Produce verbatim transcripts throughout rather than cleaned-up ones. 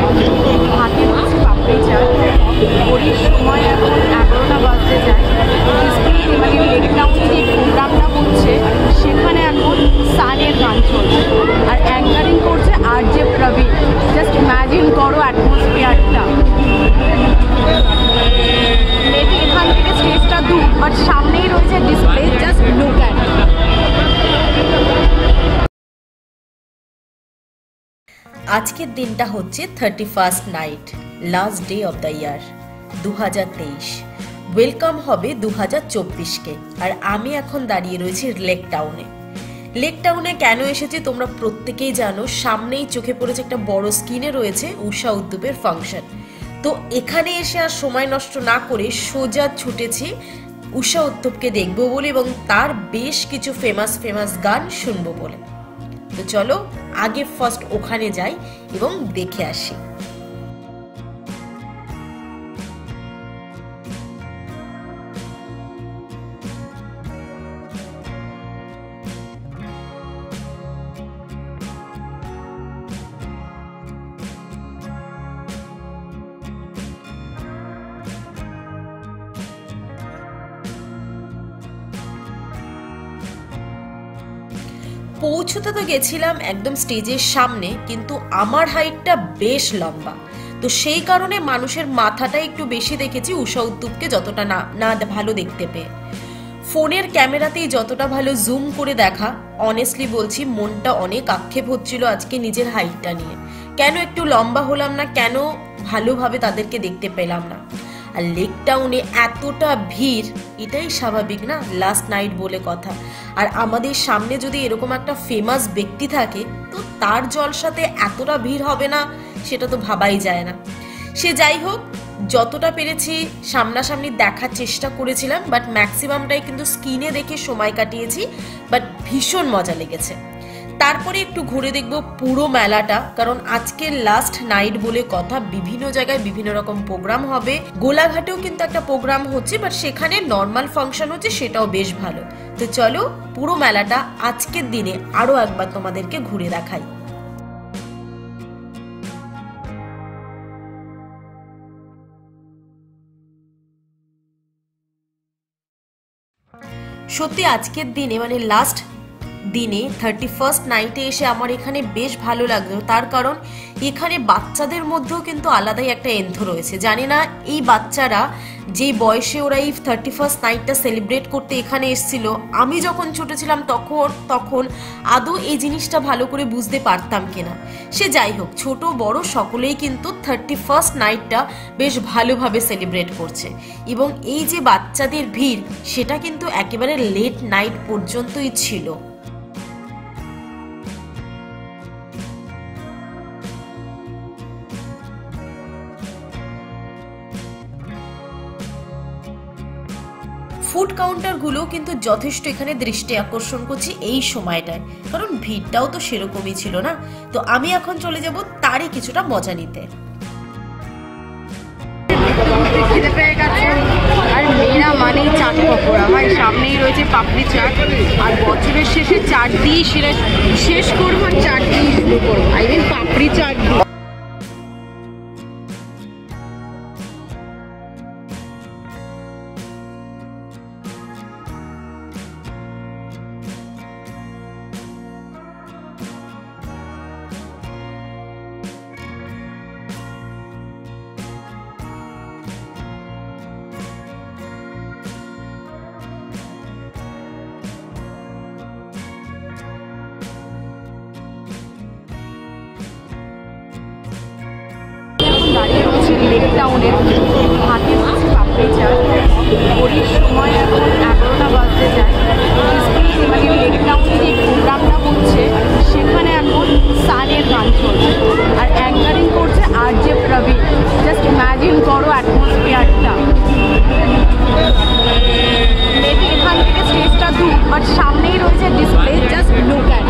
টাউনের হাতে হচ্ছে পাপড়ি চাট। ঘড়ির সময় এখন এগারোটা বাজতে যায়। ডিসপ্লে মানে লেক টাউনে যে প্রোগ্রামটা হচ্ছে সেখানে এখন সানের গান চলছে আর অ্যাঙ্কারিং করছে আর যে প্রবীণ। জাস্ট ইম্যাজিন করো অ্যাটমসফিয়ারটা। মেবি এখান থেকে স্টেজটা দূর, বাট সামনেই রয়েছে ডিসপ্লে, জাস্ট লুক অ্যাট। আজকের দিনটা হচ্ছে thirty first night, last day of the year দু হাজার তেইশ। ওয়েলকাম হবে দু হাজার চব্বিশকে। আর আমি এখন দাঁড়িয়ে রয়েছি লেক টাউনে। লেক টাউনে কেন এসেছি তোমরা প্রত্যেকেই জানো। সামনেই চোখে পড়েছে একটা বড় স্ক্রিনে রয়েছে ঊষা উদ্যোগের ফাংশন। তো এখানে এসে আর সময় নষ্ট না করে সোজা ছুটেছি ঊষা উদ্যোগকে দেখবো বলে এবং তার বেশ কিছু ফেমাস ফেমাস গান শুনবো বলে। তো চলো আগে ফার্স্ট ওখানে যাই এবং দেখে আসি। পৌঁছতে তো গেছিলাম একদম স্টেজের সামনে, কিন্তু আমার হাইটটা বেশ লম্বা, তো সেই কারণে মানুষের মাথাটা একটু বেশি দেখেছি ঊষা উদ্যোগকে যতটা না না ভালো দেখতে পেয়ে। ফোনের ক্যামেরাতেই যতটা ভালো জুম করে দেখা, অনেস্টলি বলছি মনটা অনেক আক্ষেপ হচ্ছিল আজকে নিজের হাইটটা নিয়ে। কেন একটু লম্বা হলাম না, কেন ভালোভাবে তাদেরকে দেখতে পেলাম না। আর লেক টাউনে এতটা ভিড়, এটাই স্বাভাবিক না, লাস্ট নাইট বলে কথা। আর আমাদের সামনে যদি এরকম একটা ফেমাস ব্যক্তি থাকে তো তার জলসাতে এতটা ভিড় হবে না সেটা তো ভাবাই যায় না। সে যাই হোক, যতটা পেরেছি সামনাসামনি দেখার চেষ্টা করেছিলাম, বাট ম্যাক্সিমামটাই কিন্তু স্ক্রিনে দেখে সময় কাটিয়েছি। বাট ভীষণ মজা লেগেছে। তারপরে একটু ঘুরে দেখবো পুরো মেলাটা, কারণ আজকের লাস্ট নাইট বলে কথা। বিভিন্ন জায়গায় বিভিন্ন রকম প্রোগ্রাম হবে। গোলাঘাটেও কিন্তু একটা প্রোগ্রাম হচ্ছে, বাট সেখানে নর্মাল ফাংশন হচ্ছে, সেটাও বেশ ভালো। তো চলো পুরো মেলাটা আজকের দিনে আরো একবার তোমাদেরকে ঘুরে দেখাই। সত্যি আজকের দিনে মানে লাস্ট দিনে থার্টি ফার্স্ট নাইটে এসে আমার এখানে বেশ ভালো লাগলো। তার কারণ এখানে বাচ্চাদের মধ্যেও কিন্তু আলাদাই একটা এন্থ রয়েছে। জানি না এই বাচ্চারা যে বয়সে ওরা এই থার্টি ফার্স্ট নাইটটা সেলিব্রেট করতে এখানে এসেছিল, আমি যখন ছোট ছিলাম তখন তখন আদৌ এই জিনিসটা ভালো করে বুঝতে পারতাম কিনা। সে যাই হোক, ছোট বড় সকলেই কিন্তু থার্টি ফার্স্ট নাইটটা বেশ ভালোভাবে সেলিব্রেট করছে। এবং এই যে বাচ্চাদের ভিড়, সেটা কিন্তু একেবারে লেট নাইট পর্যন্তই ছিল। ফুড কাউন্টারগুলো কিন্তু যথেষ্ট এখানে দৃষ্টি আকর্ষণ করছে এই সময়টায়, কারণ ভিড়টাও তো সেরকমই ছিল না। তো আমি এখন চলে যাব তারই কিছুটা মজা নিতে। আর মেয়েরা মানেই চাট পকোড়া ভাই, সামনেই রয়েছে পাপড়ি চাট। আর বছরের শেষে চাট দিয়ে সেটা শেষ করবো, চাট দিয়ে শুরু করবো। আই মিন পাপড়ি চাট দিয়ে। দাঁড়িয়ে রয়েছে লেক টাউনের হাতে হচ্ছে পাপড়ি চাট। ঘড়ির সময় এখন এগারোটা বাজতে যায়। ডিসপ্লে মানে লেক টাউনে যে প্রোগ্রামটা হচ্ছে সেখানে এখন সানের গান চলছে আর অ্যাঙ্কারিং করছে আর যে প্রবীণ। জাস্ট ইম্যাজিন করো অ্যাটমসফিয়ারটা। মেবি এখান থেকে স্টেজটা দূর, বাট সামনেই রয়েছে ডিসপ্লে, জাস্ট লুক অ্যাট।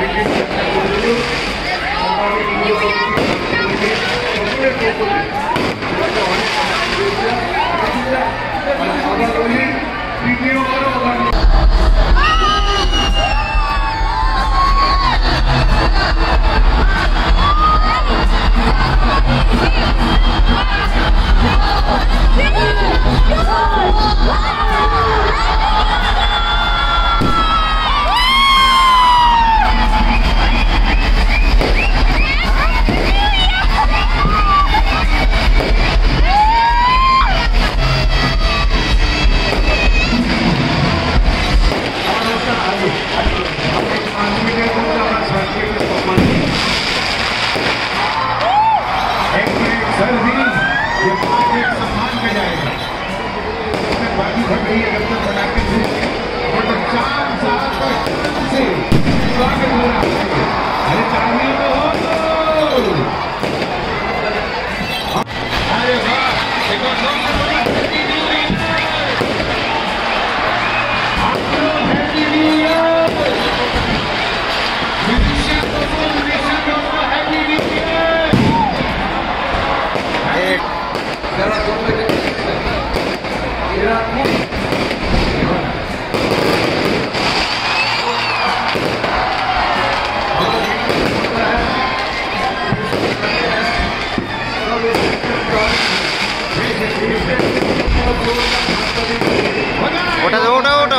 ওটা ওটা ওটা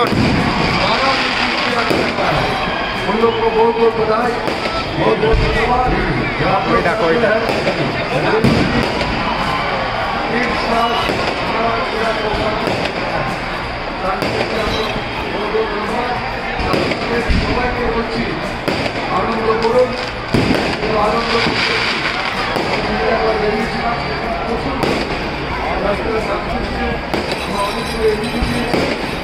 हम लोग को बहुत बहुत बधाई, बहुत बहुत धन्यवाद। कोयटा कोयटा एक साल সবাইকে বলছি আনন্দ করুন, আনন্দ বেরিয়েছিলাম প্রচুর রাস্তায় সাংস্কৃতিক অনেকগুলো এগিয়ে দিয়েছে।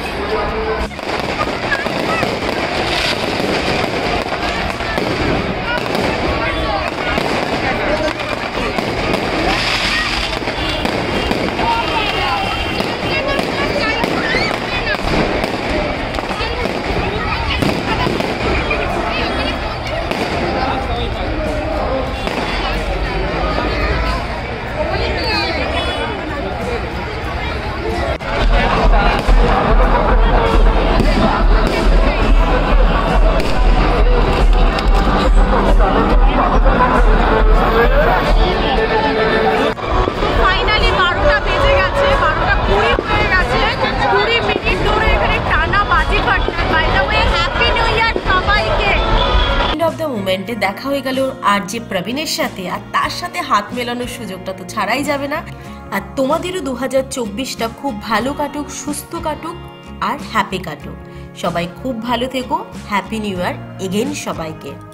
মোমেন্টে দেখা হয়ে গেল আর যে প্রবীণের সাথে, আর তার সাথে হাত মেলানোর সুযোগটা তো ছাড়াই যাবে না। আর তোমাদেরও দু হাজার চব্বিশটা খুব ভালো কাটুক, সুস্থ কাটুক আর হ্যাপি কাটুক। সবাই খুব ভালো থেকো। হ্যাপি নিউ ইয়ার এগেইন সবাইকে।